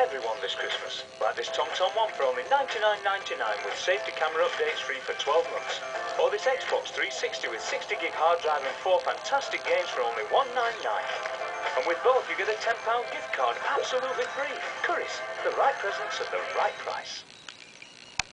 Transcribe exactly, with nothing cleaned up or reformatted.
everyone this Christmas. Like this TomTom one for only ninety-nine ninety-nine with safety camera updates free for twelve months. Or this Xbox three sixty with sixty gig hard drive and four fantastic games for only one ninety-nine. And with both you get a ten pound gift card absolutely free. Currys, the right presents at the right price.